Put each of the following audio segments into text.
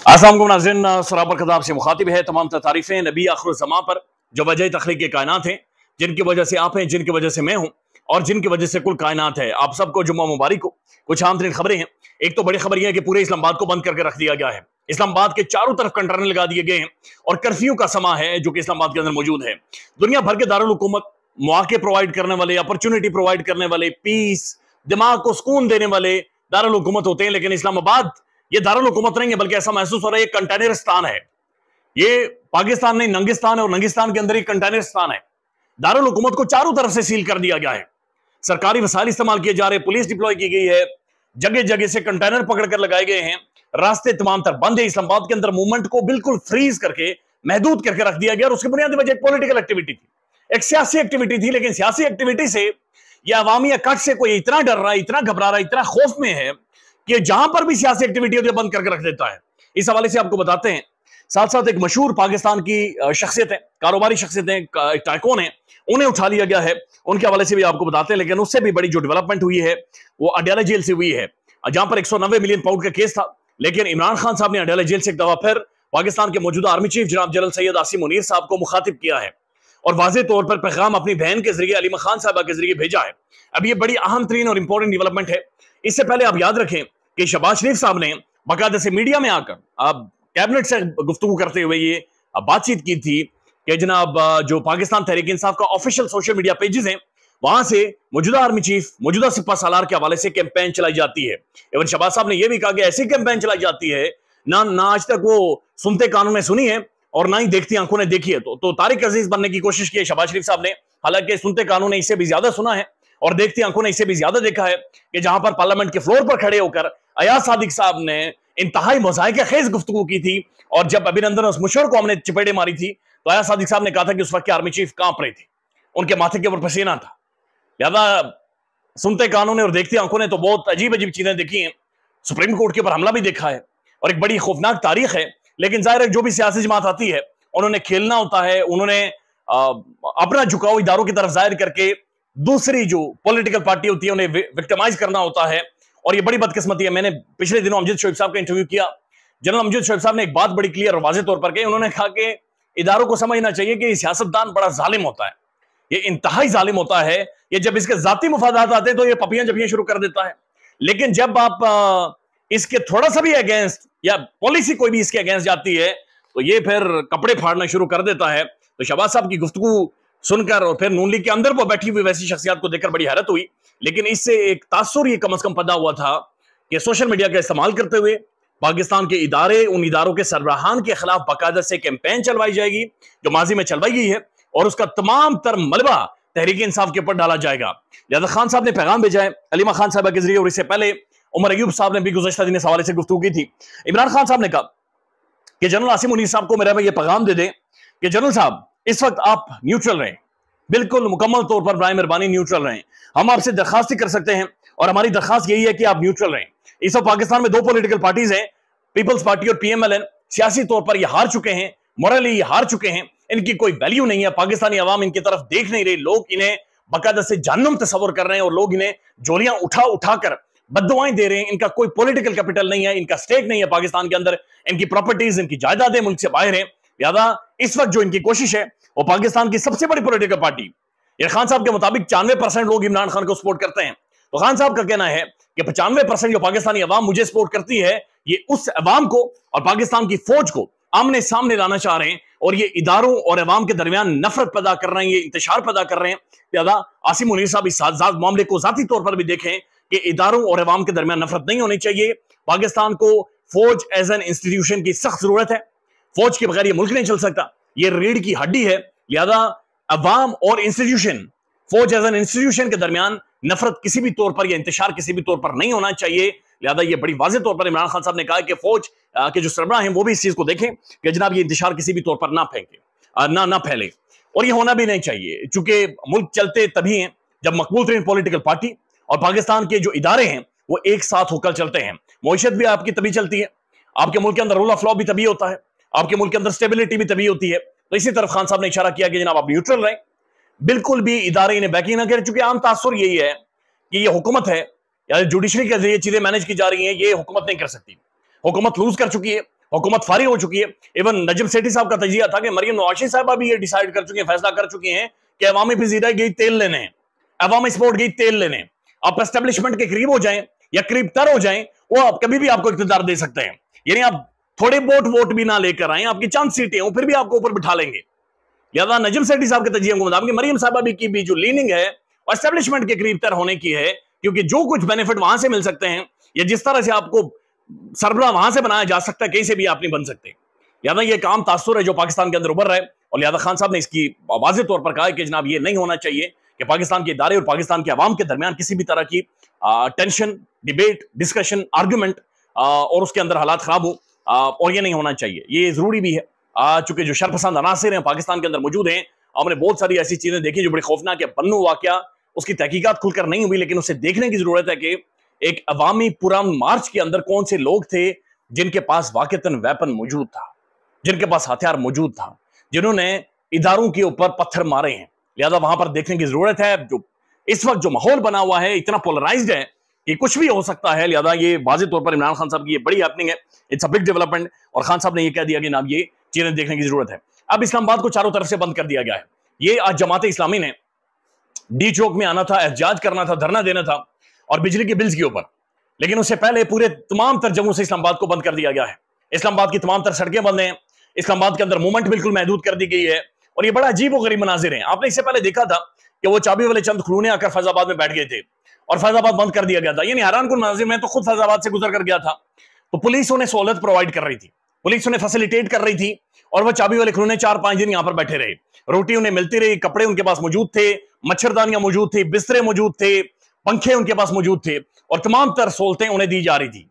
अस्सलाम वालेकुम नाज़रीन, सराबर खिताब से मुखातिब है तमाम तारीफ़ें नबी आखिरुज़्ज़मां पर जो वजह तख्लीक़ कायनात हैं, जिनकी वजह से आप हैं, जिनकी वजह से मैं हूँ और जिनकी वजह से कुल कायनात है। आप सबको जुम्मा मुबारक हो। कुछ आम तरीन खबरें हैं। एक तो बड़ी खबर यह है कि पूरे इस्लामाबाद को बंद करके रख दिया गया है। इस्लामाबाद के चारों तरफ कंटेनर लगा दिए गए हैं और कर्फ्यू का समा है जो कि इस्लामाबाद के अंदर मौजूद है। दुनिया भर के दारुल हुकूमत मौके प्रोवाइड करने वाले, अपॉर्चुनिटी प्रोवाइड करने वाले, पीस, दिमाग को सुकून देने वाले दारुल हुकूमत होते हैं, लेकिन इस्लामाबाद ये दारुल हुकूमत नहीं है, बल्कि ऐसा महसूस हो रहा है ये कंटेनरिस्तान है। ये पाकिस्तान नहीं, नंगिस्तान है और नंगिस्तान के अंदर ही कंटेनरिस्तान है। दारुल हुकूमत को चारों तरफ से सील कर दिया गया है। सरकारी वसाइल इस्तेमाल किए जा रहे, पुलिस डिप्लॉय की गई है, जगह जगह से कंटेनर पकड़कर लगाए गए हैं, रास्ते तमाम तर बंद है। इस्लामाबाद के अंदर मूवमेंट को बिल्कुल फ्रीज करके महदूद करके रख दिया गया और उसकी बुनियादी वजह एक पॉलिटिकल एक्टिविटी थी, एक सियासी एक्टिविटी थी। लेकिन सियासी एक्टिविटी से या अवामी अकट से कोई इतना डर रहा है, इतना घबरा रहा है, इतना खौफ में है कि जहां पर भी सियासी एक्टिविटी होती है बंद करके रख देता है। इस हवाले से आपको बताते हैं। साथ साथ एक मशहूर पाकिस्तान की शख्सियत है, कारोबारी शख्सियत है, टाइकून है, उन्हें उठा लिया गया है, उनके हवाले से भी आपको बताते हैं। लेकिन उससे भी बड़ी जो डेवलपमेंट हुई है वो अडयाला जेल से हुई है, जहां पर 190 मिलियन पाउंड का केस था। लेकिन इमरान खान साहब ने अडयाला जेल से एक दफा फिर पाकिस्तान के मौजूदा आर्मी चीफ जनाब जनरल सैयद आसिम मुनीर साहब को मुखातिब किया है और वाज़ेह तौर पर पैगाम अपनी बहन के जरिए अलीमा खान साहबा के जरिए भेजा है। अब ये बड़ी अहम तरीन और इंपॉर्टेंट डेवलपमेंट है। इससे पहले आप याद रखें कि शहबाज शरीफ साहब ने बाकायदा से मीडिया में आकर अब कैबिनेट से गुफ्तगू करते हुए ये बातचीत की थी कि जनाब जो पाकिस्तान तहरीक इंसाफ का ऑफिशियल सोशल मीडिया पेजेस हैं वहां से मौजूदा आर्मी चीफ, मौजूदा सिपा सालार के हवाले से कैंपेन चलाई जाती है। एवं शहबाज साहब ने यह भी कहा कि ऐसी कैंपेन चलाई जाती है ना आज तक वो सुनते कानों ने सुनी है और ना ही देखती आंखों ने देखी है। तो तारिक अजीज बनने की कोशिश की है शहबाज शरीफ साहब ने। हालांकि सुनते कानों ने इससे भी ज्यादा सुना है और देखती आंखों ने इससे भी ज्यादा देखा है कि जहां पर पार्लियामेंट के फ्लोर पर खड़े होकर अयाज सादिक साहब ने इंतहाई मोज़ाहिक़े खेज गुफ्तगू की थी और जब अभिनंदन मुशर्रफ को हमने चपेटे मारी थी तो अयाज सादिक साहब ने कहा था कि उस वक्त के आर्मी चीफ कांप रहे थे, उनके माथे के ऊपर पसीना था। लिहाजा सुनते कानों ने और देखती आंखों ने तो बहुत अजीब अजीब चीजें देखी हैं। सुप्रीम कोर्ट के ऊपर हमला भी देखा है और एक बड़ी खौफनाक तारीख है। लेकिन जाहिर है जो भी सियासी जमात आती है उन्होंने खेलना होता है, उन्होंने अपना झुकाव इदारों की तरफ जाहिर करके दूसरी जो पॉलिटिकल पार्टी होती है उन्हें विक्टिमाइज करना होता है। और ये बड़ी बदकिस्मती है। मैंने पिछले दिनों अमजद शोएब साहब का इंटरव्यू किया। जनरल अमजद शोएब साहब ने एक बात बड़ी क्लियर और वाज़ेह तौर पर कही। उन्होंने कहा कि इदारों को समझना चाहिए कि सियासतदान बड़ा जालिम होता है, ये इंतहाई जालिम होता है। ये जब इसके जाती मुफादात आते हैं तो ये पपियां जपियां शुरू कर देता है, लेकिन जब आप इसके थोड़ा सा भी अगेंस्ट या पॉलिसी कोई भी इसके अगेंस्ट जाती है तो ये फिर कपड़े फाड़ना शुरू कर देता है। तो शहबाज साहब की गुफ्तगू सुनकर और फिर नून लीग के अंदर वो बैठी हुई वैसी शख्सियत को देखकर बड़ी हैरत हुई। लेकिन इससे एक तासुर ये कम से कम पैदा हुआ था कि सोशल मीडिया का इस्तेमाल करते हुए पाकिस्तान के इदारे, उन इदारों के सरबराहान के खिलाफ बाकायदा से कैंपेन चलवाई जाएगी जो माजी में चलवाई गई है और उसका तमाम तर मलबा तहरीक इंसाफ के ऊपर डाला जाएगा। लिहाजा खान साहब ने पैगाम भेजा है अलीमा खान साहबा के जरिए और इससे पहले उमर अयूब साहब ने भी गुज़श्ता दिन इस हवाले से गुफ्तगू की थी। इमरान खान साहब ने कहा कि जनरल आसिम मुनीर साहब को मेरा ये पैगाम दे दें कि जनरल साहब इस वक्त आप न्यूट्रल रहें, बिल्कुल मुकम्मल तौर पर बराए मेहरबानी न्यूट्रल रहें। हम आपसे दरखास्त ही कर सकते हैं और हमारी दरखास्त यही है कि आप न्यूट्रल रहें। इस वक्त पाकिस्तान में दो पॉलिटिकल पार्टीज हैं, पीपल्स पार्टी और पीएमएलएन। सियासी तौर पर ये हार चुके हैं, मोरली ये हार चुके हैं, इनकी कोई वैल्यू नहीं है। पाकिस्तानी अवाम इनकी तरफ देख नहीं रहे, लोग इन्हें बाकायदा से जहन्नुम तस्वर कर रहे हैं और लोग इन्हें जोलियां उठा उठा कर बद्दुआएं दे रहे हैं। इनका कोई पॉलिटिकल कैपिटल नहीं है, इनका स्टेक नहीं है पाकिस्तान के अंदर, इनकी प्रॉपर्टीज, इनकी जायदादें मुल्क से बाहर है। लिहाजा इस वक्त जो इनकी कोशिश है वो पाकिस्तान की सबसे बड़ी पॉलिटिकल पार्टी खान साहब के मुताबिक 95% लोग इमरान खान को सपोर्ट करते हैं। तो खान साहब का कहना है कि 95% जो पाकिस्तानी अवाम मुझे सपोर्ट करती है, ये उस अवाम को और पाकिस्तान की फौज को आमने सामने लाना चाह रहे हैं और ये इदारों और अवाम के दरमियान नफरत पैदा कर रहे हैं, ये इंतशार पैदा कर रहे हैं। लिहाजा आसिम मुनीर साहब इस मामले को जाती तौर पर भी देखें कि इदारों और अवाम के दरमियान नफरत नहीं होनी चाहिए। पाकिस्तान को फौज एज एन इंस्टीट्यूशन की सख्त जरूरत है। फौज के बगैर ये मुल्क नहीं चल सकता, ये रीढ़ की हड्डी है। लिहाजा अवाम और इंस्टीट्यूशन, फौज एज एन इंस्टीट्यूशन के दरमियान नफरत किसी भी तौर पर या इंतशार किसी भी तौर पर नहीं होना चाहिए। लिहाजा ये बड़ी वाज़ेह तौर पर इमरान खान साहब ने कहा कि फौज के जो सरबराह हैं वो भी इस चीज को देखें कि जनाब ये इंतशार किसी भी तौर पर ना फेंके, ना फैले, और ये होना भी नहीं चाहिए। चूंकि मुल्क चलते तभी हैं जब मकबूल तरीन पॉलिटिकल पार्टी और पाकिस्तान के जो इदारे हैं वो एक साथ होकर चलते हैं। मईशत भी आपकी तभी चलती है, आपके मुल्क के अंदर रूल ऑफ लॉ भी तभी होता है, आपके मुल्क के अंदर स्टेबिलिटी भी तभी होती है। तो इसी तरफ खान साहब ने इशारा किया कि जनाब आप न्यूट्रल रहें, बिल्कुल भी इदारे इन्हें बैकिंग ना करें। चूंकि आम तासुर यही है कि ये हुकूमत है या जुडिशरी के जरिए चीजें मैनेज की जा रही हैं, ये हुकूमत नहीं कर सकती। हुकूमत लूज कर चुकी है, हुकूमत फारिग हो चुकी है। इवन नजम सेठी साहब का तजिया था कि मरियम नवाशी साहबा भी ये डिसाइड कर चुके हैं, फैसला कर चुके हैं कि अवामी पजीरा गई तेल लेने, अवामी स्पोर्ट गई तेल लेने। आप एस्टेब्लिशमेंट के करीब हो जाएं या करीब तर हो जाएं, वो आप कभी भी आपको इख्तियार दे सकते हैं। यानी आप थोड़े बहुत वोट भी ना लेकर आए, आपकी चंद सीटें हो, फिर भी आपको ऊपर बिठा लेंगे। लिहाजा नजम सेठी साहब के तजिया को मुताबिक मरियम साहबा की भी जो लीनिंग है और एस्टेब्लिशमेंट के करीब तर होने की है, क्योंकि जो कुछ बेनिफिट वहां से मिल सकते हैं या जिस तरह से आपको सरबराह वहां से बनाया जा सकता है, कहीं से भी आप नहीं बन सकते। लिहाजा ये काम तासुर है जो पाकिस्तान के अंदर उभर रहा है, और लिहाजा खान साहब ने इसकी वाज़ेह तौर पर कहा है कि जनाब ये नहीं होना चाहिए कि पाकिस्तान के इदारे और पाकिस्तान के अवाम के दरमियान किसी भी तरह की टेंशन, डिबेट, डिस्कशन, आर्गूमेंट और उसके अंदर हालात खराब हो, और ये नहीं होना चाहिए। ये जरूरी भी है, चूंकि जो शरपसंद अनासिर हैं पाकिस्तान के अंदर मौजूद हैं। हमने बहुत सारी ऐसी चीजें देखी जो बड़ी खौफनाक है। पन्नू वाकया, उसकी तहकीकात खुलकर नहीं हुई, लेकिन उसे देखने की जरूरत है कि एक अवामी पुरअमन मार्च के अंदर कौन से लोग थे जिनके पास वाकईतन वेपन मौजूद था, जिनके पास हथियार मौजूद था, जिन्होंने इदारों के ऊपर पत्थर मारे हैं। लिहाजा वहां पर देखने की जरूरत है। जो इस वक्त जो माहौल बना हुआ है इतना पोलराइज्ड है कि कुछ भी हो सकता है। लिहाजा ये वाज़ेह तौर पर इमरान खान साहब की ये बड़ी हैपनिंग है, इट्स अ बिग डेवलपमेंट, और खान साहब ने ये कह दिया कि जनाब ये चीजें देखने की जरूरत है। अब इस्लामाबाद को चारों तरफ से बंद कर दिया गया है। ये आज जमात इस्लामी ने डी चौक में आना था, एहतजाज करना था, धरना देना था और बिजली के बिल्स के ऊपर, लेकिन उससे पहले पूरे तमाम तर जगहों से इस्लामाबाद को बंद कर दिया गया है। इस्लामाबाद की तमाम तर सड़कें बंद हैं, इस्लामाबाद के अंदर मूवमेंट बिल्कुल महदूद कर दी गई है, और ये बड़ा अजीब और गरीब मनाजिर है। आपने इससे पहले देखा था कि वो चाबी वाले चंद खलूने आकर फैजाबाद में बैठ गए थे और फैजाबाद बंद कर दिया गया था। यानी हैरान कुन मनाजिर, में तो खुद फैजाबाद से गुजर कर गया था, तो पुलिस उन्हें सहूलत प्रोवाइड कर रही थी, पुलिस उन्हें फैसिलिटेट कर रही थी, और वह चाबी वाले खलूने 4-5 दिन यहां पर बैठे रहे। रोटी उन्हें मिलती रही, कपड़े उनके पास मौजूद थे, मच्छरदानियां मौजूद थी, बिस्तरे मौजूद थे, पंखे उनके पास मौजूद थे, और तमाम तर सहूलतें उन्हें दी जा रही थी।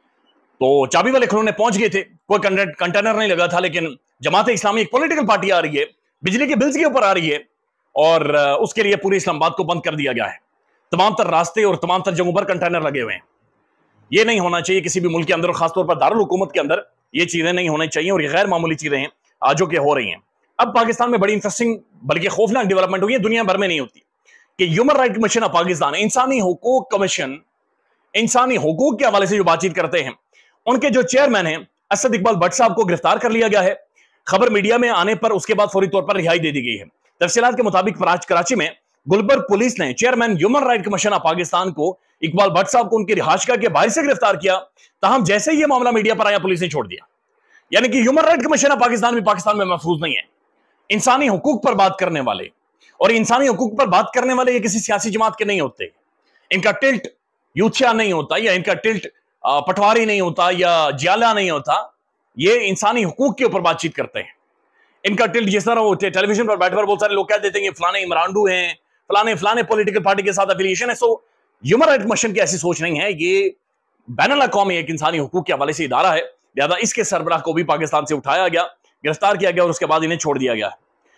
तो चाबी वाले खलूने पहुंच गए थे, कोई कंटेनर नहीं लगा था। लेकिन जमात इस्लामी एक पॉलिटिकल पार्टी आ रही है, बिजली के बिल्स के ऊपर आ रही है, और उसके लिए पूरे इस्लामाबाद को बंद कर दिया गया है। तमाम तर रास्ते और तमाम तर जगहों पर कंटेनर लगे हुए हैं। ये नहीं होना चाहिए किसी भी मुल्क के अंदर, और खासतौर पर दारुल हुकूमत के अंदर ये चीजें नहीं होनी चाहिए, और ये गैर मामूली चीजें हैं जो कि हो रही हैं। अब पाकिस्तान में बड़ी इंटरेस्टिंग बल्कि खौफनाक डेवलपमेंट हुई है, दुनिया भर में नहीं होती, कि human right commission of Pakistan, इंसानी हुकूक कमीशन, इंसानी हुकूक के हवाले से जो बातचीत करते हैं, उनके जो चेयरमैन हैं असद इकबाल भट्ट साहब को गिरफ्तार कर लिया गया है। खबर मीडिया में आने पर उसके बाद फौरी तौर पर रिहाई दे दी गई है। तफसीलात के मुताबिक कराची में गुलबर्ग पुलिस ने chairman human right commission of Pakistan को, इकबाल भट्ट साहब को, उनकी रिहायशगाह के बाहर से गिरफ्तार किया। ताहम जैसे ही ये मामला मीडिया पर आया, पुलिस ने छोड़ दिया। यानी कि human right commission of Pakistan भी पाकिस्तान में महफूज नहीं है। इंसानी हुकूक पर बात करने वाले, और इंसानी हुकूक पर बात करने वाले ये किसी सियासी जमात के नहीं होते, इनका टिल्ट यूथिया नहीं होता, या इनका टिल्ट पटवारी नहीं होता, या जियाला नहीं होता। ये इंसानी हुकूक के ऊपर बातचीत करते हैं। इनका टिल्ट जिस तरह वो टेलीविजन पर बैठकर बहुत सारे लोग कह देते हैं कि फलाने इमरानडू हैं, फलाने फलाने पॉलिटिकल पार्टी के साथ एफिलिएशन है। सो ह्यूमन राइट कमीशन की ऐसी सोच नहीं है। ये बैनुल अक़वामी एक इंसानी हुकूक के हवाले से इदारा है। लिहाजा इसके सरबराह को भी पाकिस्तान से उठाया गया, गिरफ्तार किया गया, और उसके बाद इन्हें छोड़ दिया गया।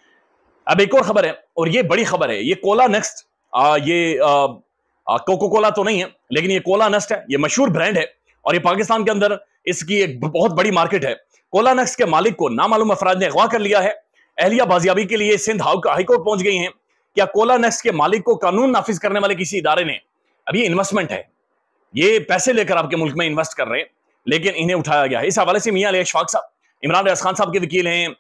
अब एक और खबर है, और ये बड़ी खबर है। ये कोला नेक्स्ट, ये कोको कोला तो नहीं है, लेकिन ये कोला नेक्स्ट है। ये मशहूर ब्रांड है, और ये पाकिस्तान के अंदर इसकी एक बहुत बड़ी मार्केट है। कोला नेक्स्ट के मालिक को नामालूम अफराद ने अगवा कर लिया है। अहलिया बाजियाबी के लिए सिंध हाईकोर्ट पहुंच गई हैं। क्या कोला नेक्स्ट के मालिक को कानून नाफिज करने वाले किसी इदारे ने, अब ये इन्वेस्टमेंट है, ये पैसे लेकर आपके मुल्क में इन्वेस्ट कर रहे हैं, लेकिन इन्हें उठाया गया है। इस हवाले से मियां अली अशफाक साहब, इमरान रियाज खान साहब के वकील हैं,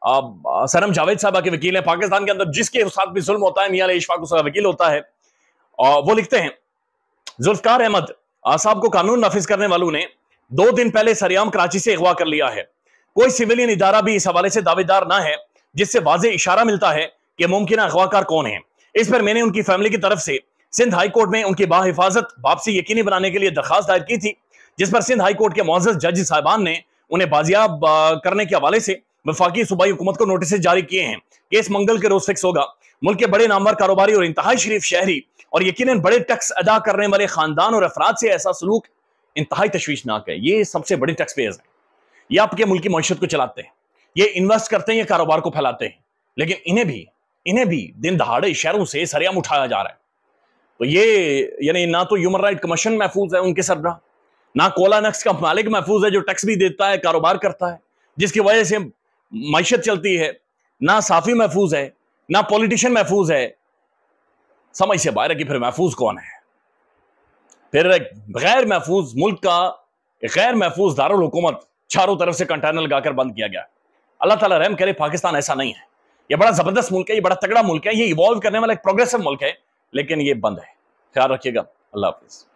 सरम जावेद साहबा के वकील हैं। पाकिस्तान के अंदर जिसके साथ भी जुल्म होता है, मियां अली अशफाक उसका वकील होता है। और वो लिखते हैं, जुल्फकार अहमद साहब को कानून नाफिज करने वालों ने 2 दिन पहले सरेआम कराची से अगवा कर लिया है। कोई सिविलियन इदारा भी इस हवाले से दावेदार ना है, जिससे वाज़ेह इशारा मिलता है कि मुमकिन अगवाकार कौन है। इस पर मैंने उनकी फैमिली की तरफ से सिंध हाई कोर्ट में उनकी बाहिफाजत वापसी यकीनी बनाने के लिए दरखास्त दायर की थी, जिस पर सिंध हाई कोर्ट के मुअज़्ज़ज़ जज साहिबान ने उन्हें बाजियाब करने के हवाले से वफाकी सूबाई हुकूमत को नोटिस जारी किए हैं। केस मंगल के रोज फिक्स होगा। मुल्क के बड़े नामवर कारोबारी और इंतहाई शरीफ शहरी और यकीनन बड़े टैक्स अदा करने वाले खानदान और अफराद से ऐसा सलूक इंतहाई तशवीशनाक है। ये सबसे बड़े टैक्स पेयर्स हैं, ये आपके मुल्क की मईशत को चलाते हैं, ये इन्वेस्ट करते हैं, ये कारोबार को फैलाते हैं, लेकिन इन्हें भी दिन दहाड़े शहरों से सरेआम उठाया जा रहा है। तो ये यानी ना तो ह्यूमन राइट कमीशन महफूज है उनके सरबराह, ना कोला नेक्स्ट का मालिक महफूज है जो टैक्स भी देता है, कारोबार करता है, जिसकी वजह से मईशत चलती है, ना साफी महफूज है, ना पॉलिटिशियन महफूज है। समझ से बाहर है कि फिर महफूज कौन है? फिर गैर महफूज मुल्क का गैर महफूज दारुल हुकूमत چاروں طرف سے کنٹینر لگا کر بند کیا گیا. اللہ تعالیٰ رحم کرے, پاکستان ایسا نہیں ہے. یہ بڑا زبردست ملک ہے, یہ بڑا تگڑا ملک ہے, یہ ایوالو کرنے والا ایک پروگریسو ملک ہے, لیکن یہ بند ہے. خیال رکھیے گا. اللہ حافظ.